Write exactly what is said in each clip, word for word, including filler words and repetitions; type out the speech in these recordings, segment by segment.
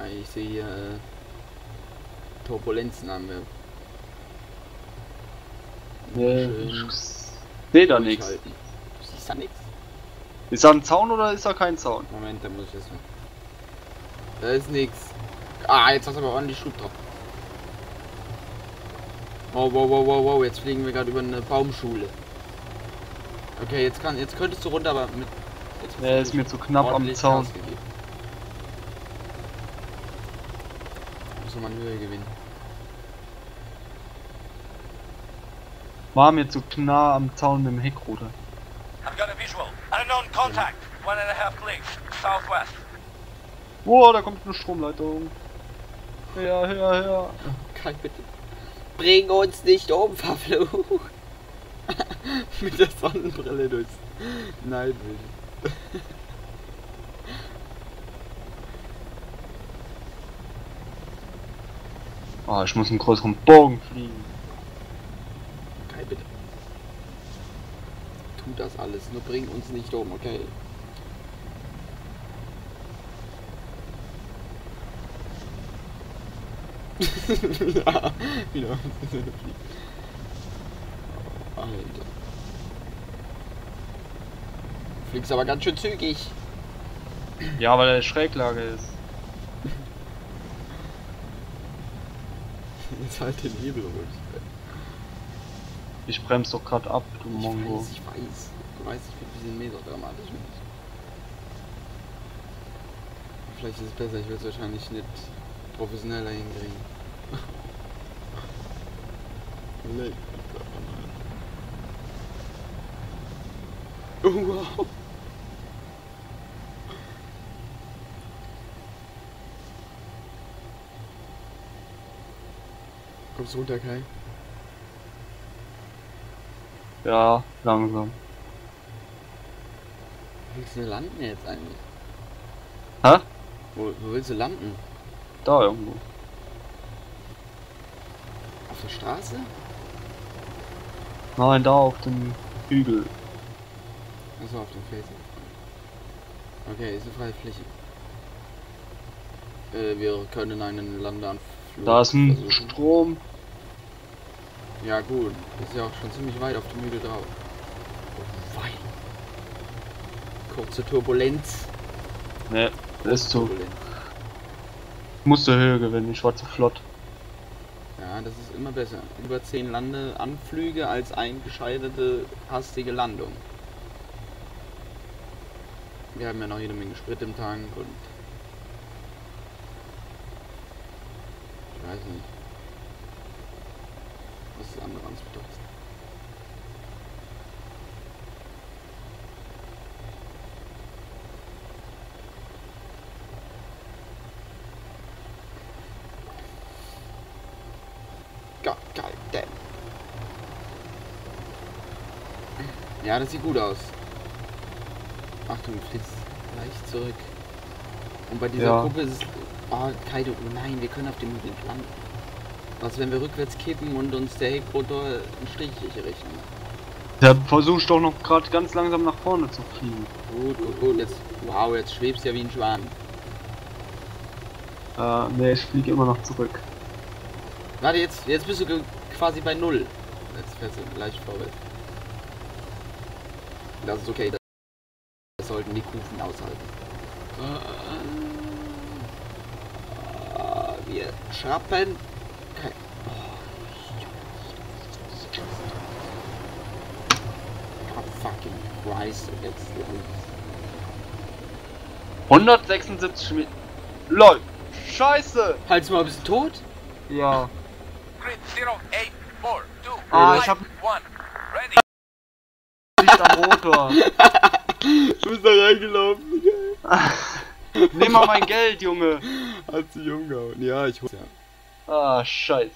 Ich sehe hier äh, Turbulenzen haben wir. Nee, Schön ich seh da nichts. durchhalten. Du siehst da nichts? Ist da ein Zaun oder ist da kein Zaun? Moment, da muss ich das. Da ist nichts. Ah, jetzt hast du aber ordentlich Schub drauf. Wow, wow, wow, wow, wow, jetzt fliegen wir gerade über eine Baumschule. Okay, jetzt kann, jetzt könntest du runter, aber mit. Jetzt Nee, ist mir zu knapp am Zaun. Muss man Höhe gewinnen. War mir zu nah am Zaun mit dem Heckrotor. I've got a visual. Unknown contact. One and a half clicks. Southwest. Wow, da kommt eine Stromleitung. Her, her, her. Kai, bitte. Bring uns nicht um, verflucht. Mit der Sonnenbrille durchs Night Vision. Ah, ich muss einen größeren Bogen fliegen. Kai, bitte. Tu das alles, nur bring uns nicht um, okay? Ja, wieder. Alter. Du fliegst aber ganz schön zügig. Ja, weil er Schräglage ist. Jetzt halt den Hebel ruhig. Ich bremse doch gerade ab, du Ich Mongo. weiß, ich weiß. Du weißt, ich bin ein bisschen mesodramatisch. Vielleicht ist es besser, ich will es wahrscheinlich nicht professioneller hinkriegen. Leck. Oh wow. Kommst du runter, Kai? Ja, langsam. Wo willst du denn landen jetzt eigentlich? Hä? Wo, wo willst du landen? Da irgendwo. Auf der Straße? Nein, da auf dem Hügel. Achso, auf dem Felsen. Okay, ist eine freie Fläche. Äh, wir können einen Landeanflug Da ist ein versuchen. Strom. Ja gut, ist ja auch schon ziemlich weit auf dem Hügel drauf. Oh, weit. Kurze Turbulenz. Ne, ist zu. Turbulenz. Musste Höhe gewinnen, ich war zu flott. Ja, das ist immer besser. Über zehn Landeanflüge als eingescheiterte hastige Landung. Wir haben ja noch jede Menge Sprit im Tank und ich weiß nicht, was das andere ans bedeutet. God, God damn. Ja, das sieht gut aus. Achtung, du fliegst leicht zurück. Und bei dieser Ja. Gruppe ist es... Oh, Kaido, nein, wir können auf dem Hügel landen. Was, wenn wir rückwärts kippen und uns der Heckrotor einen Strich rechnen? Der versucht doch noch gerade ganz langsam nach vorne zu fliegen. Gut, gut, gut, jetzt... Wow, jetzt schwebst du ja wie ein Schwan. Äh, ne, ich fliege immer noch zurück. Warte, jetzt, jetzt bist du ge- quasi bei Null. Jetzt fährst du leicht vorwärts. Das ist okay, das, das sollten die Kufen aushalten. Äh, wir schrappen. Okay. Oh, fucking Christ, jetzt. hundertsechsundsiebzig Meter. LOL! Scheiße! Halt's mal, bist du tot? Ja. Grid zero eight four two Ah, ich hab one. Ready. Licht am Rotor. Du bist da reingelaufen. Nimm mal mein Geld, Junge. Hat sich umgehauen. Ja, ich hol's ja. Ah, scheiße.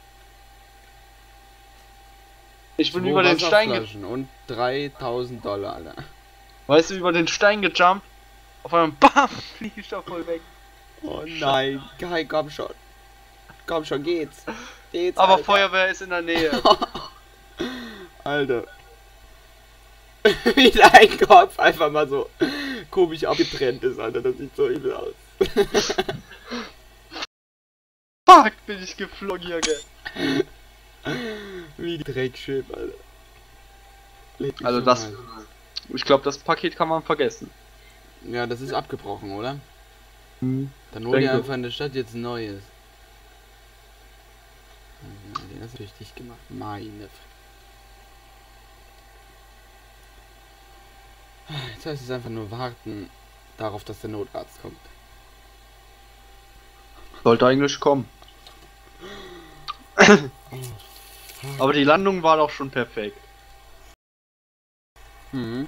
Ich bin über den Stein ge... und dreitausend Dollar, Alter. Weißt du, über den Stein gejumpt. Auf einmal BAM! Flieg ich da voll weg. Oh nein, Kai, komm schon. Komm schon, geht's. Geht's, Aber Alter. Feuerwehr ist in der Nähe. Alter. Wie dein Kopf einfach mal so komisch abgetrennt ist, Alter. Das sieht so übel aus. Fuck, bin ich geflogen hier, gell? Wie Dreckschiff, Alter. Leg mich Also schon das... mal. Ich glaube, das Paket kann man vergessen. Ja, das ist abgebrochen, oder? Hm. Dann hol dir Denke. einfach in der Stadt jetzt ein neues. Ja, den hast du richtig gemacht. Meine F Jetzt heißt es einfach nur warten darauf, dass der Notarzt kommt. Sollte eigentlich kommen. Aber die Landung war doch schon perfekt. Mhm.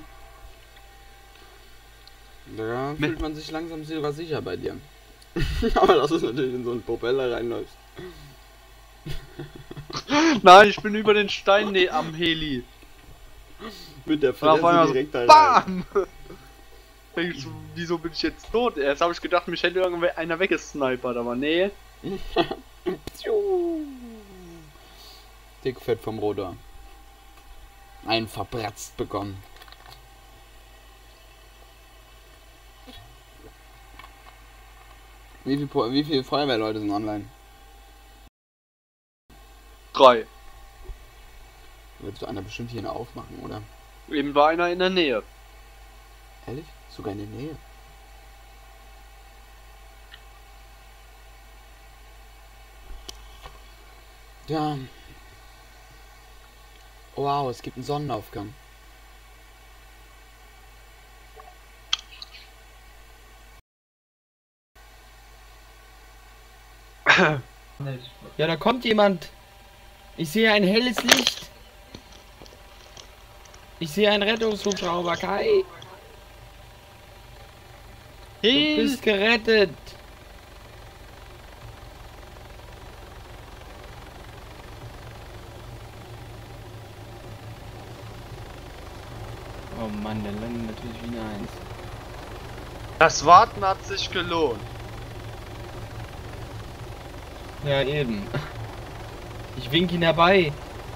Da fühlt man sich langsam sogar sicher bei dir. Aber dass du natürlich in so einen Propeller reinläufst. Nein, ich bin über den Stein ne am Heli. Mit der Und auf Fresse einmal so, direkt da rein. BAM! Denk ich so, wieso bin ich jetzt tot? Erst habe ich gedacht, mich hätte irgendwer weggesnipert, aber nee. Dickfett vom Rotor. Einen verbratzt bekommen. Wie viele wie viel Feuerwehrleute sind online? Drei. Willst du einer bestimmt hier aufmachen, oder? Eben war einer in der Nähe. Ehrlich? Sogar in der Nähe. Ja. Wow, es gibt einen Sonnenaufgang. Ja, da kommt jemand. Ich sehe ein helles Licht. Ich sehe einen Rettungshubschrauber, Kai. Du bist gerettet. Oh Mann, der landet natürlich wie eine Eins. Das Warten hat sich gelohnt. Ja, eben. Ich wink ihn herbei.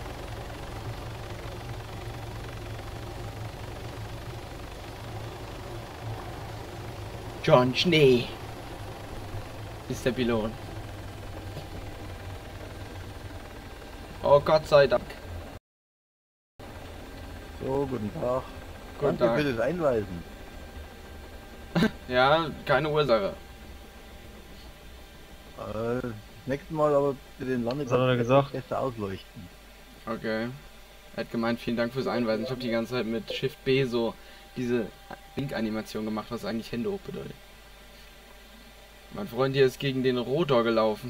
John Schnee ist der Pilot. Oh Gott sei Dank. So, guten Tag. Guten Danke Tag. für das Einweisen. Ja, keine Ursache. Äh, das nächste Mal aber für den Was hat er gesagt? besser ausleuchten. Okay. Er hat gemeint, vielen Dank fürs Einweisen. Ich habe die ganze Zeit mit Shift B so diese Link-Animation gemacht, was eigentlich Hände hoch bedeutet. Mein Freund hier ist gegen den Rotor gelaufen.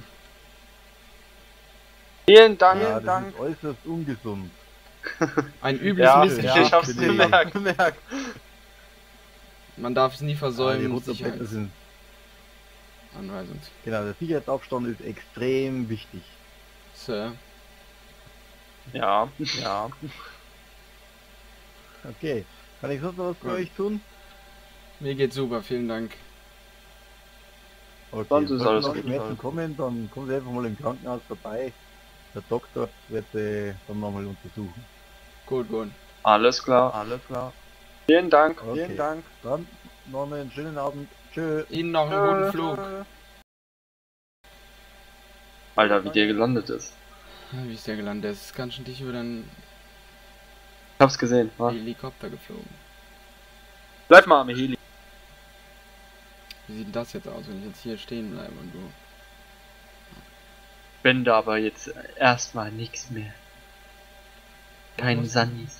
Vielen Dank. Ja, Vielen das Dank. ist äußerst ungesund. Ein übles Ja, Missgeschick. ich hab's für die- gemerkt. gemerkt. Man darf es nie Ja, die versäumen. Rotorblätter sind, Sicherheitsanweisung. genau, der Sicherheitsabstand ist extrem wichtig. Sir. Ja. Ja. Okay. Kann ich sonst noch was für Gut. euch tun? Mir geht's super, vielen Dank. Okay. Sonst ist sollten alles noch gut. Schmerzen kommen, dann kommt einfach mal im Krankenhaus vorbei. Der Doktor wird sie dann nochmal untersuchen. Gut, gut. Alles klar. Alles klar. Vielen Dank. Okay. Vielen Dank. Dann noch einen schönen Abend. Tschö. Ihnen noch einen guten Flug. Alter, wie der gelandet ist. Wie ist der gelandet? Der ist ganz schön dicht über den Ich hab's gesehen. wa? Helikopter geflogen. Bleib mal am Heli. Wie sieht denn das jetzt aus, wenn ich jetzt hier stehen bleibe und du... Bin da aber jetzt erstmal nichts mehr. Kein Was? Sandis.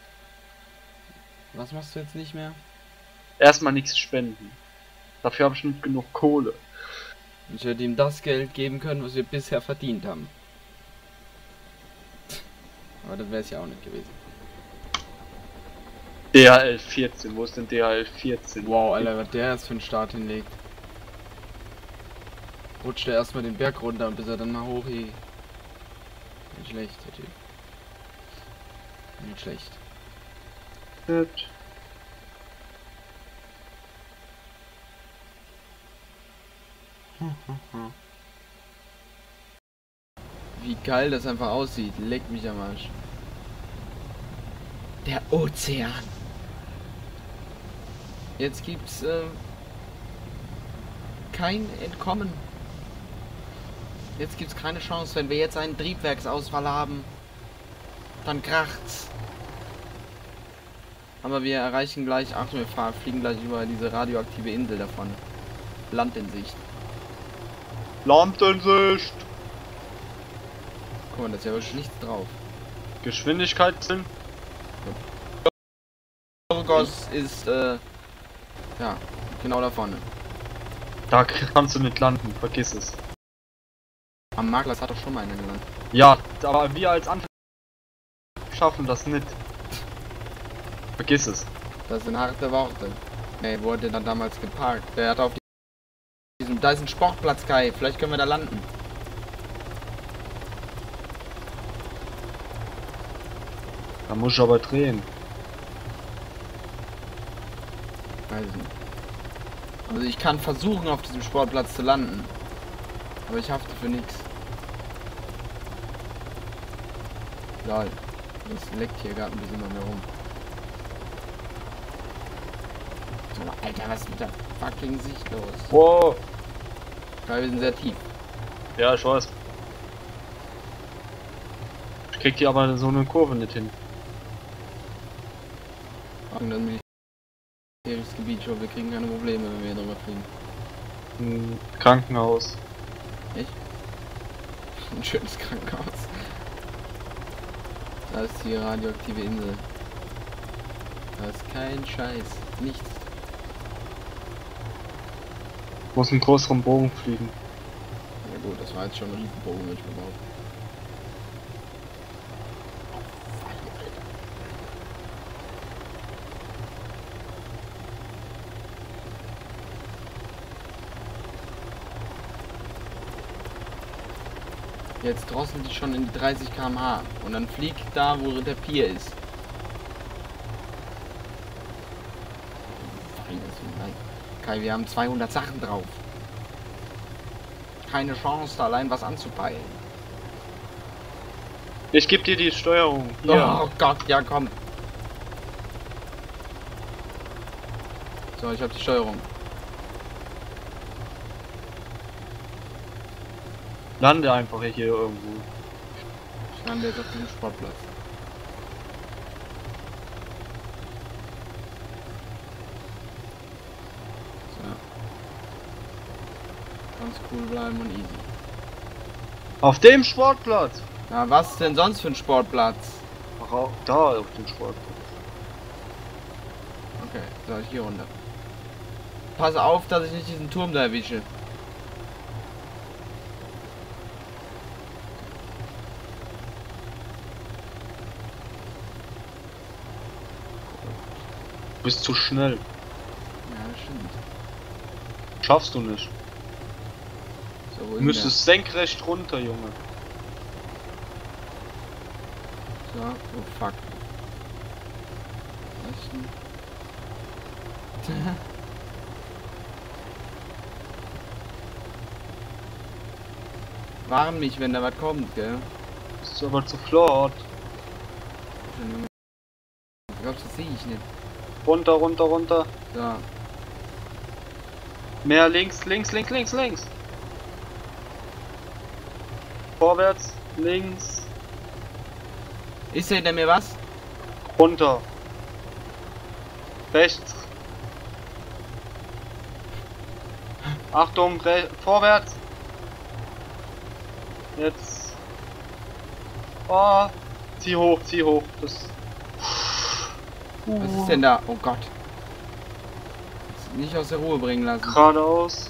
Was machst du jetzt nicht mehr? Erstmal nichts spenden. Dafür habe ich nicht genug Kohle. Ich hätte ihm das Geld geben können, was wir bisher verdient haben. Aber das wäre es ja auch nicht gewesen. D H L vierzehn, wo ist denn D H L vierzehn? Wow, Alter, was der erst für einen Start hinlegt. Rutscht er erstmal den Berg runter und bis er dann mal hoch hier. Nicht schlecht, der Typ. Nicht schlecht. Gut. Wie geil das einfach aussieht. Leck mich am Arsch. Der Ozean. Jetzt gibt's äh, kein Entkommen. Jetzt gibt's keine Chance, wenn wir jetzt einen Triebwerksausfall haben. Dann kracht's. Aber wir erreichen gleich, Achtung, wir fahren, fliegen gleich über diese radioaktive Insel davon. Land in Sicht. Land in Sicht! Guck mal, da ist ja wirklich nichts drauf. Geschwindigkeit sind. Burgos ist, äh, ja, genau da vorne. Da kannst du nicht landen, vergiss es. Am Makler hat doch schon mal einer gelandet. Ja, aber wir als Anfänger schaffen das nicht. Vergiss es. Das sind harte Worte. Ey, wo hat der dann damals geparkt? Der hat auf diesem, da ist ein Sportplatz, Kai. Vielleicht können wir da landen. Da muss ich aber drehen. Weiß nicht. Also ich kann versuchen, auf diesem Sportplatz zu landen. Aber ich hafte für nichts. Lol. Das leckt hier gerade ein bisschen an mir rum. So, Alter, was ist mit der fucking Sicht los? Wow. Kai, wir sind sehr tief. Ja, ich weiß. Ich krieg hier aber so eine Kurve nicht hin. Und dann militärisches Gebiet, ich hoffe, wir kriegen keine Probleme, wenn wir hier drüber fliegen. Ein Krankenhaus. Echt? Ein schönes Krankenhaus. Da ist die radioaktive Insel. Da ist kein Scheiß. Nichts. Muss einen größeren Bogen fliegen. Ja gut, das war jetzt schon ein Riesenbogen, würde ich behaupten. Jetzt drosselt die schon in die dreißig Kilometer pro Stunde und dann fliegt da, wo der Pier ist. Kai, wir haben zweihundert Sachen drauf. Keine Chance, da allein was anzupeilen. Ich gebe dir die Steuerung. Hier. Oh Gott, ja komm. So, ich habe die Steuerung. Lande einfach hier irgendwo. Ich lande jetzt auf diesem Sportplatz. So. Ganz cool bleiben und easy. Auf dem Sportplatz! Na, was denn sonst für ein Sportplatz? Ach, au- da auf dem Sportplatz. Okay, so, ich hier runter. Pass auf, dass ich nicht diesen Turm da erwische. Du bist zu schnell. Ja, das stimmt. Schaffst du nicht. So, wo Du ist müsstest senkrecht runter, Junge. der? So, oh fuck. Was denn? Warn mich, wenn da was kommt, gell? Das ist aber zu flott. Ich glaube, das sehe ich nicht. Runter, runter, runter. So. Mehr links, links, links, links, links. Vorwärts, links, Ist da hinter mir was? runter. Rechts. Achtung, re vorwärts. Jetzt. Oh, zieh hoch, zieh hoch. Das. Was ist denn da? Oh Gott. Nicht aus der Ruhe bringen lassen. Geradeaus.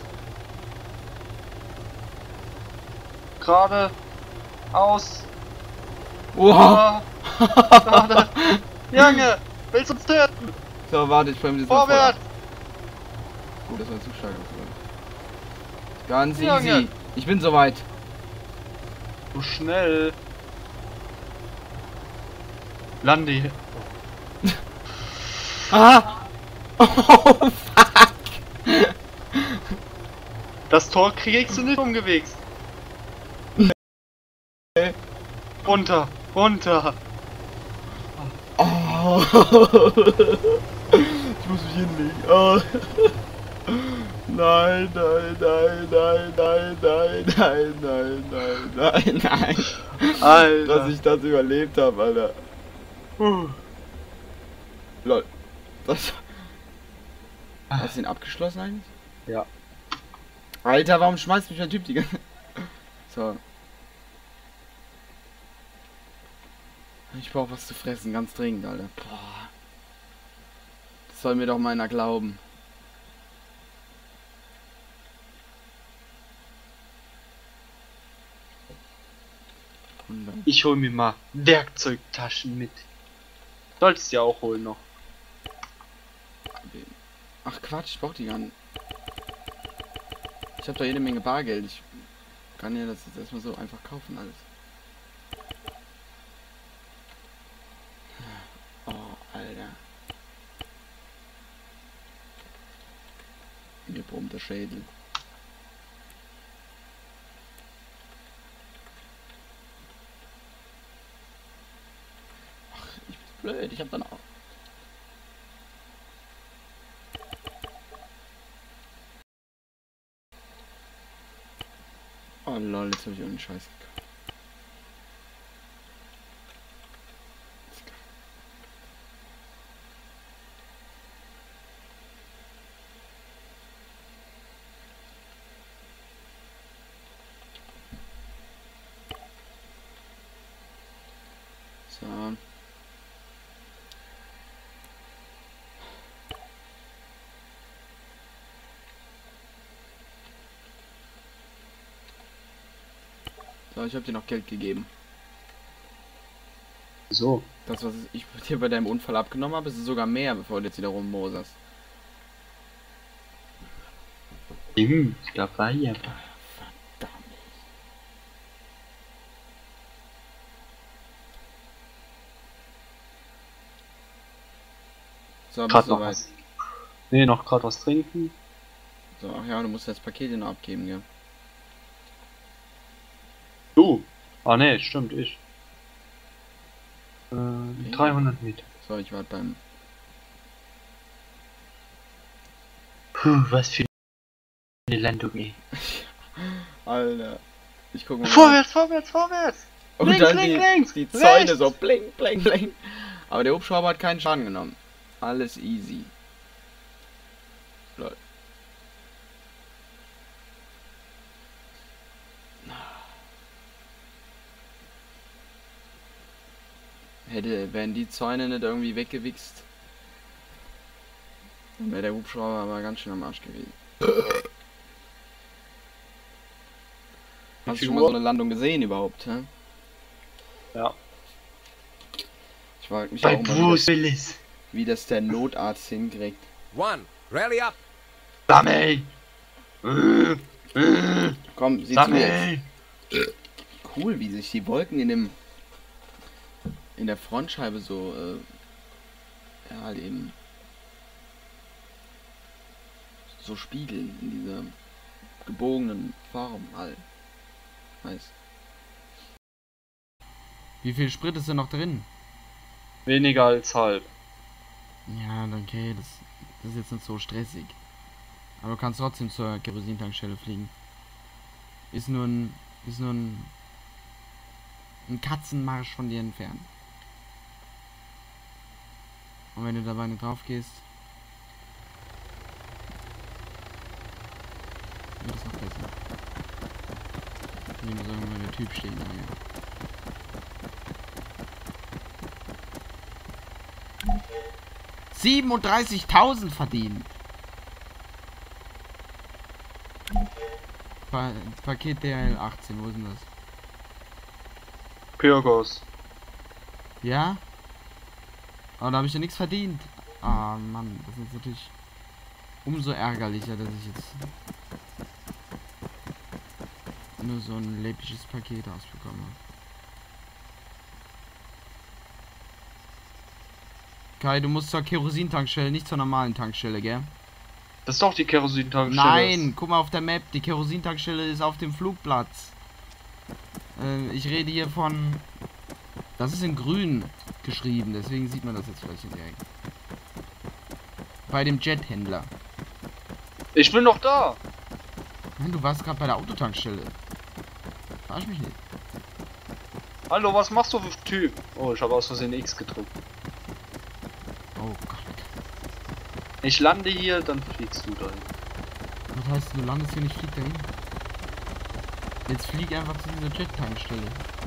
Gerade. Aus. Wow. Oh, gerade. Junge, willst du uns töten? So, warte, ich bremse jetzt mal Vorwärts. vor. Gut, das war zu stark. Ganz Junge. easy. Ich bin soweit. So schnell. Lande hier. Ah! Oh, fuck! Das Tor kriegst du nicht umgewichst. Runter, runter. Oh. Ich muss mich hinlegen. Oh. Nein, nein, nein, nein, nein, nein, nein, nein, nein, nein, nein. Alter. Dass ich das überlebt habe, Alter. Uh. Lol. Das. Hast du ihn abgeschlossen eigentlich? Ja. Alter, warum schmeißt mich der Typ die ganze. So. Ich brauche was zu fressen, ganz dringend, Alter. Boah. Das soll mir doch mal einer glauben. Ich hol mir mal Werkzeugtaschen mit. Solltest du ja auch holen noch. Ach Quatsch, ich brauch die gar nicht. Ich habe da jede Menge Bargeld. Ich kann ja das jetzt erstmal so einfach kaufen alles. Oh, Alter. Mir brummt der Schädel. Ach, ich bin blöd. Ich hab dann auch. Oh lol, jetzt habe ich irgendeinen Scheiß gekauft. So. So, ich habe dir noch Geld gegeben. So. Das, was ich dir bei deinem Unfall abgenommen habe, ist sogar mehr, bevor du jetzt wieder rummoserst. Hm, ich glaube, war hier. Verdammt. So, bist Gerade du noch soweit? was. Nee, noch gerade was trinken. So, ach ja, du musst das Paket hier noch abgeben, gell? Du. Ah ne, stimmt, ich. Äh, dreihundert Meter. So, ich warte beim... Puh, was für eine Landung, ey. Alter. Ich guck mal. Vorwärts, vorwärts, vorwärts! Und links, dann links, die, links! die Zäune rechts. so bling, bling, bling. Aber der Hubschrauber hat keinen Schaden genommen. Alles easy. Lol. Hätte, wären die Zäune nicht irgendwie weggewichst, dann wäre der Hubschrauber aber ganz schön am Arsch gewesen. Hast du schon mal so eine Landung gesehen überhaupt, hä? Ja. Ich frage mich Bei auch mal, Bruce wie das, Willis. wie das der Notarzt hinkriegt. One, rally up. Sammy! Äh, äh, Komm, sieh zu jetzt. Sammy! Cool, wie sich die Wolken in dem in der Frontscheibe so äh, ja halt eben so spiegeln in dieser gebogenen Form halt. Nice. Wie viel Sprit ist denn noch drin? Weniger als halb. Ja, okay, das, das ist jetzt nicht so stressig. Aber du kannst trotzdem zur Kerosintankstelle fliegen. Ist nur ein ist nur ein ein Katzenmarsch von dir entfernt. Und wenn du dabei nicht drauf gehst, wird es noch besser. Hier muss irgendwann der Typ stehen. Ja. siebenunddreißigtausend verdienen. Pa Paket D H L achtzehn, wo ist denn das? Pyrgos. Ja? Aber da habe ich ja nichts verdient. Ah Mann, das ist natürlich umso ärgerlicher, dass ich jetzt nur so ein läppisches Paket ausbekomme. Kai, du musst zur Kerosintankstelle, nicht zur normalen Tankstelle, gell? Das ist doch die Kerosintankstelle. Nein, guck mal auf der Map, die Kerosintankstelle ist auf dem Flugplatz. Äh, ich rede hier von... Das ist in grün geschrieben, deswegen sieht man das jetzt vielleicht in der Ecke. Bei dem Jethändler. Ich bin noch da. Nein, du warst gerade bei der Autotankstelle. Verarsch mich nicht. Hallo, was machst du für ein Typ? Oh, ich habe aus Versehen X gedrückt. Oh Gott. Ich lande hier, dann fliegst du dahin. Was heißt, du landest hier nicht, flieg dahin? Jetzt flieg einfach zu dieser Jet-Tankstelle.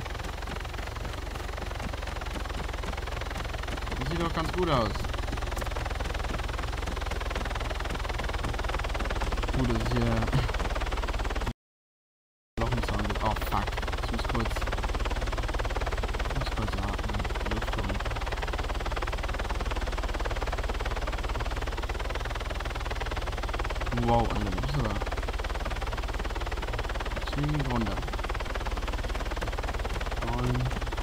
Das sieht doch ganz gut aus. Gut, das ist hier... Loch im Zaun. Oh fuck. Ich muss kurz... Ich muss kurz atmen. Luft holen. Wow, Alter, du bist aber... Jetzt fliegen wir runter. Und...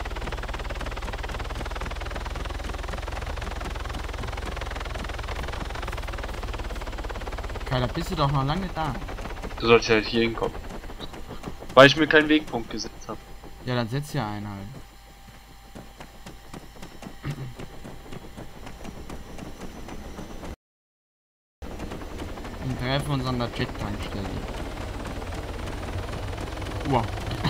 Da bist du doch noch lange da. Du sollst ja hier hinkommen. Weil ich mir keinen Wegpunkt gesetzt habe. Ja, dann setz ja einen halt. Und treffen uns an der Jet-Tankstelle. Wow.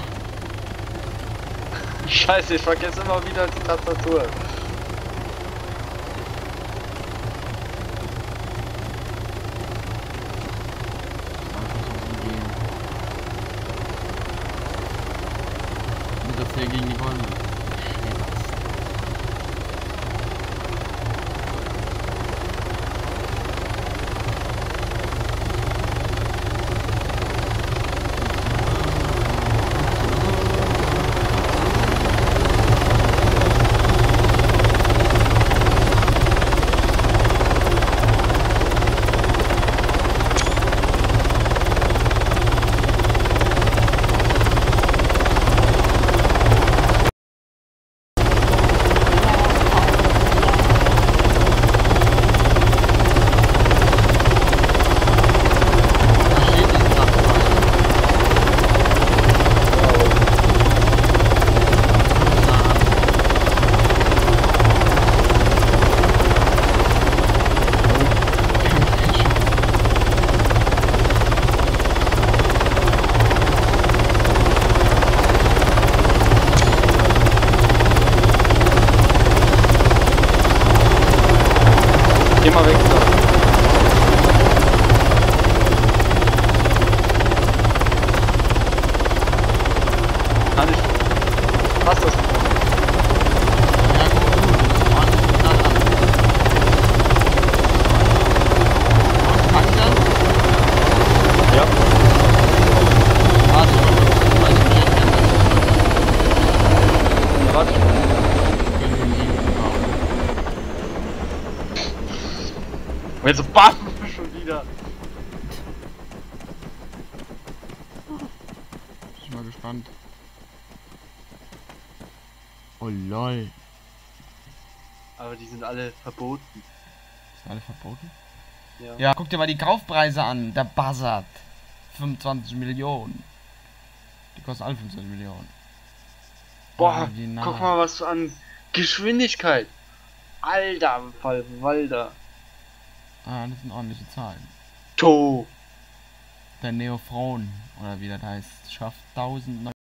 Scheiße, ich vergesse immer wieder die Tastatur. Das hier gegen die Bäume. Geh mal weg da. Kann ich. Passt das? Ja, gut, das war nicht total an. Packt das? Ja. Warte, ich mach mal bei dem Jet ändern. Warte. Können wir nie bauen. Und jetzt so BAM! Schon wieder. Ich bin mal gespannt. Oh lol. Aber die sind alle verboten. Ist alle verboten? Ja. Ja, guck dir mal die Kaufpreise an. Der Buzzard. fünfundzwanzig Millionen. Die kosten alle fünfundzwanzig Millionen. Boah, Original. guck mal was an Geschwindigkeit. Alter, Walder. Ah, das sind ordentliche Zahlen. To. Der Neophron, oder wie das heißt, schafft tausendneunhundertfünfundfünfzig.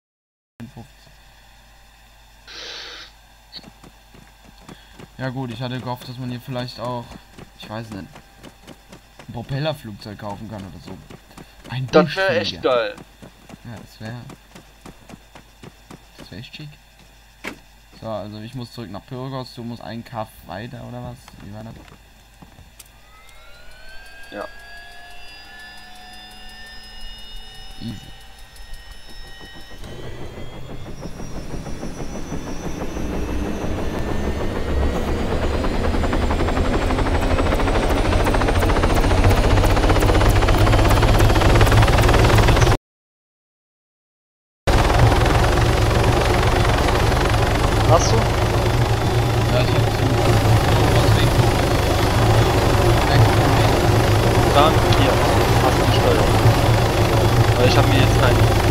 Ja gut, ich hatte gehofft, dass man hier vielleicht auch, ich weiß nicht, ein Propellerflugzeug kaufen kann oder so. Ein Das wäre Buschflieger. echt geil. Ja, das wäre... Das wäre echt schick. So, also ich muss zurück nach Pyrgos, du musst einen Kaff weiter, oder was? Wie war das? Ja. Easy. Hast du? Ja, ich hab zu. Dann hier. Hast du die Steuer. Weil ich habe mir jetzt keinen.